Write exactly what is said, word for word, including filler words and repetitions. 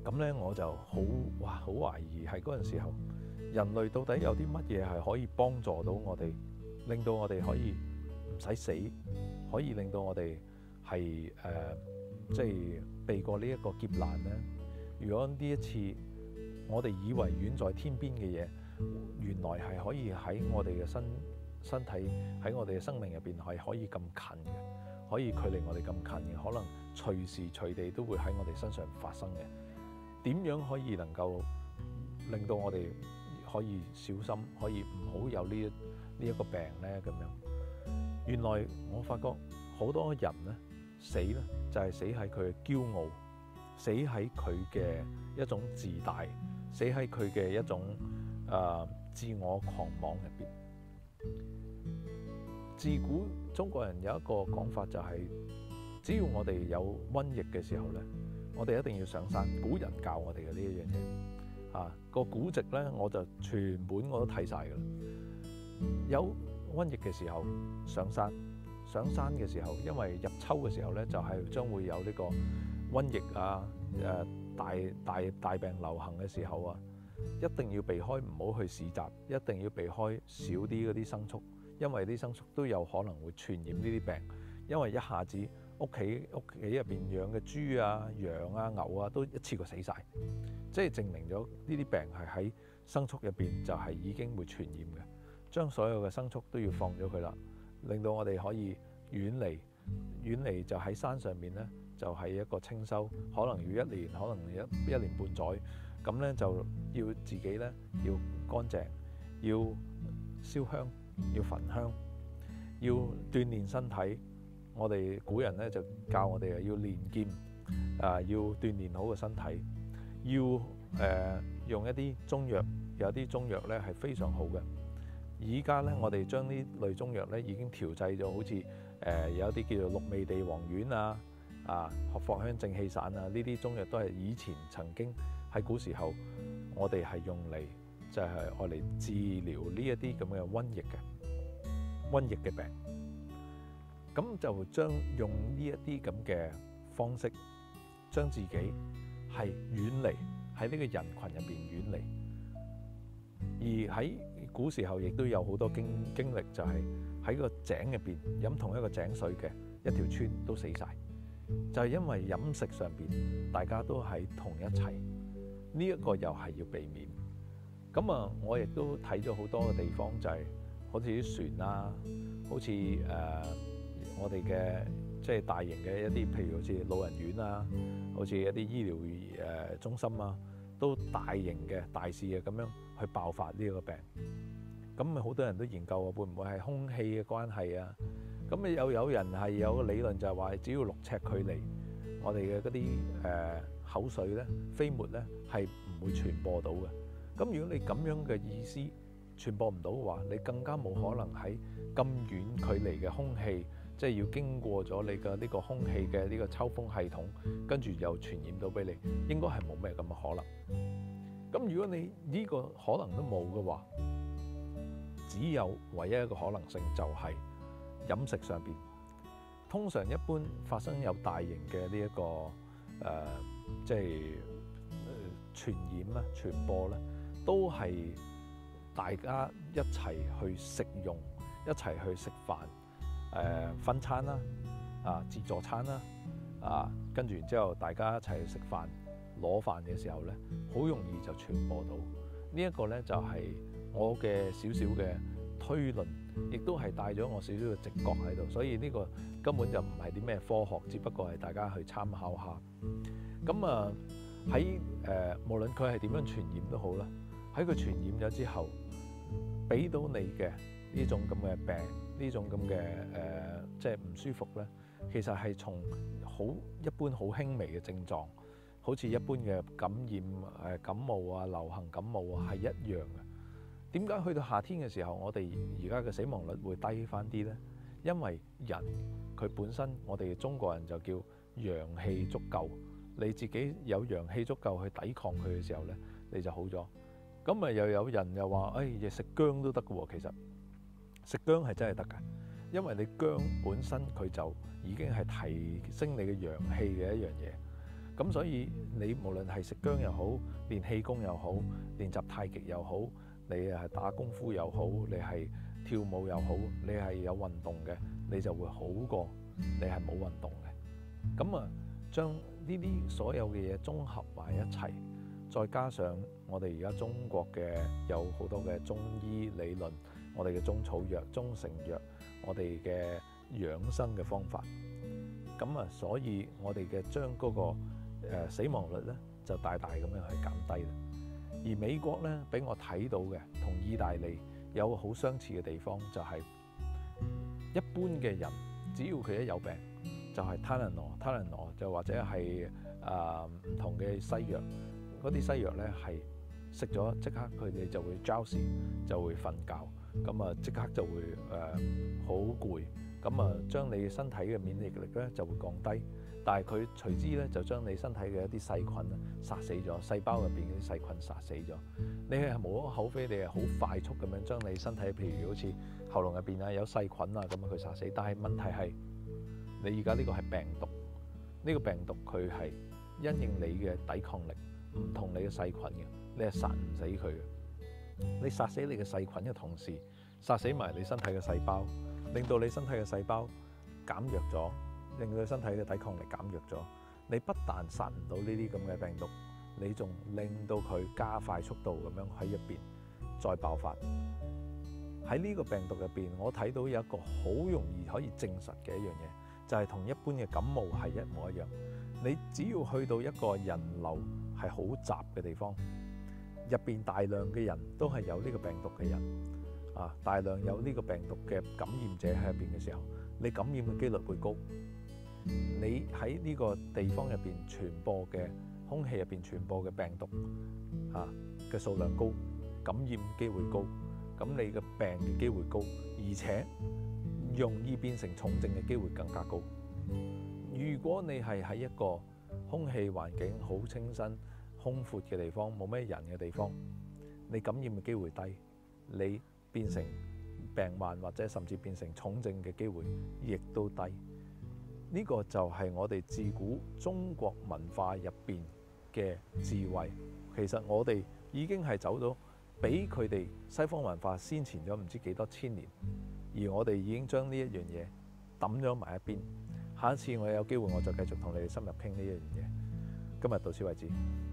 咁咧我就好哇，好懷疑喺嗰陣時候，人類到底有啲乜嘢係可以幫助到我哋，令到我哋可以唔使死，可以令到我哋係誒即係避過呢一個劫難咧？如果呢一次我哋以為遠在天邊嘅嘢，原來係可以喺我哋嘅身身體喺我哋嘅生命入邊係可以咁近嘅，可以距離我哋咁近嘅，可能隨時隨地都會喺我哋身上發生嘅。點樣可以能夠令到我哋可以小心，可以唔好有呢一呢一個病呢？咁樣原來我發覺好多人呢死呢，就係死喺佢嘅驕傲，死喺佢嘅一種自大，死喺佢嘅一種誒、呃、自我狂妄入邊。自古中國人有一個講法就係、是，只要我哋有瘟疫嘅時候呢，我哋一定要上山。古人教我哋嘅呢一樣嘢啊，個古籍呢，我就全本我都睇晒㗎啦。有瘟疫嘅時候上山，上山嘅時候，因為入秋嘅時候呢，就係、是、將會有呢個瘟疫啊，誒、呃、大大大病流行嘅時候啊，一定要避開，唔好去市集，一定要避開少啲嗰啲牲畜，因為啲牲畜都有可能會傳染呢啲病，因為一下子屋企屋企入邊養嘅豬啊、羊啊、牛啊都一次過死晒，即係證明咗呢啲病係喺牲畜入邊就係已經會傳染嘅。將所有嘅牲畜都要放咗佢啦，令到我哋可以遠離遠離就喺山上面呢，就係一個清修，可能要一年，可能一一年半載，咁呢，就要自己呢，要乾淨，要燒香，要焚香，要鍛鍊身體。我哋古人呢，就教我哋要練劍，啊、呃、要鍛鍊好個身體，要誒、呃、用一啲中藥，有啲中藥呢係非常好嘅。而家呢，我哋將呢類中藥呢已經調製咗，好似誒、呃、有一啲叫做六味地黃丸啊、啊藿香正氣散啊，呢啲中藥都係以前曾經喺古時候我哋係用嚟就係愛嚟治療呢一啲咁嘅瘟疫嘅瘟疫嘅病。咁就將用呢一啲咁嘅方式，將自己係遠離喺呢個人群入邊遠離。而喺古時候亦都有好多經經歷，就係喺個井入邊飲同一個井水嘅一條村都死晒，就係因為飲食上邊大家都喺同一齊，呢一個又係要避免。咁啊，我亦都睇咗好多嘅地方，就係好似啲船啦，好似誒、呃、我哋嘅即係大型嘅一啲，譬如好似老人院啊，好似一啲醫療誒中心啊，都大型嘅大肆嘅咁樣去爆發呢個病。咁咪好多人都研究啊，會唔會係空氣嘅關係啊？咁咪又有人係有個理論就係話，只要六尺距離，我哋嘅嗰啲誒口水咧、飛沫咧係唔會傳播到嘅。咁如果你咁樣嘅意思傳播唔到嘅話，你更加冇可能喺咁遠距離嘅空氣，即係要經過咗你嘅呢個空氣嘅呢個抽風系統，跟住又傳染到俾你，應該係冇咩咁嘅可能。咁如果你呢個可能都冇嘅話，只有唯一一個可能性就係飲食上邊。通常一般發生有大型嘅呢一個誒、呃，即係、呃、傳染啦、傳播咧，都係大家一齊去食用，一齊去食飯，誒、呃、分餐啦，啊自助餐啦，啊跟住然之後大家一齊去食飯，攞飯嘅時候咧，好容易就傳播到。呢、這、一個咧就係、是我嘅少少嘅推論，亦都係帶咗我少少嘅直覺喺度，所以呢個根本就唔係啲咩科學，只不過係大家去參考下。咁啊喺誒無論佢係點樣傳染都好啦，喺佢傳染咗之後，俾到你嘅呢種咁嘅病，呢種咁嘅誒即係唔舒服咧，其實係從好一般好輕微嘅症狀，好似一般嘅感染誒感冒啊、流行感冒啊係一樣嘅。點解去到夏天嘅時候，我哋而家嘅死亡率會低翻啲呢？因為人佢本身，我哋中國人就叫陽氣足夠，你自己有陽氣足夠去抵抗佢嘅時候呢，你就好咗。咁咪又有人又話，誒，食薑都得嘅喎。其實食薑係真係得㗎，因為你薑本身佢就已經係提升你嘅陽氣嘅一樣嘢。 咁所以你無論係食薑又好，練氣功又好，練習太極又好，你係打功夫又好，你係跳舞又好，你係有運動嘅，你就會好過你係冇運動嘅。咁啊，將呢啲所有嘅嘢綜合埋一齊，再加上我哋而家中國嘅有好多嘅中醫理論，我哋嘅中草藥、中成藥，我哋嘅養生嘅方法，咁啊，所以我哋嘅將嗰個誒死亡率咧就大大咁樣去減低啦。而美國咧俾我睇到嘅同意大利有個好相似嘅地方，就係一般嘅人只要佢一有病，就係 Tylenol、Tylenol 就或者係誒唔同嘅西藥，嗰啲西藥咧係食咗即刻佢哋就會 drowsy，就會瞓覺，咁啊即刻就會誒好攰，咁啊將你身體嘅免疫力咧就會降低。但係佢隨之咧就將你身體嘅一啲細菌啊殺死咗，細胞入邊嗰啲細菌殺死咗。你係無可厚非，你係好快速咁樣將你身體，譬如好似喉嚨入邊啊有細菌啊咁樣佢殺死。但係問題係你而家呢個係病毒，呢個病毒佢係因應你嘅抵抗力唔同你嘅細菌嘅，你係殺唔死佢嘅。你殺死你嘅細菌嘅同時，殺死埋你身體嘅細胞，令到你身體嘅細胞減弱咗，令到你身體嘅抵抗力減弱咗。你不但殺唔到呢啲咁嘅病毒，你仲令到佢加快速度咁樣喺入邊再爆發。喺呢個病毒入邊，我睇到有一個好容易可以證實嘅一樣嘢，就係同一般嘅感冒係一模一樣。你只要去到一個人流係好雜嘅地方，入邊大量嘅人都係有呢個病毒嘅人啊，大量有呢個病毒嘅感染者喺入邊嘅時候，你感染嘅機率會高。你喺呢個地方入邊傳播嘅空氣入邊傳播嘅病毒啊嘅數量高，感染機會高，咁你嘅病嘅機會高，而且容易變成重症嘅機會更加高。如果你係喺一個空氣環境好清新、空闊嘅地方，冇咩人嘅地方，你感染嘅機會低，你變成病患或者甚至變成重症嘅機會亦都低。呢個就係我哋自古中國文化入邊嘅智慧。其實我哋已經係走到比佢哋西方文化先前咗唔知幾多千年，而我哋已經將呢一樣嘢抌咗埋一邊。下一次我有機會我就繼續同你哋深入傾呢一樣嘢。今日到此為止。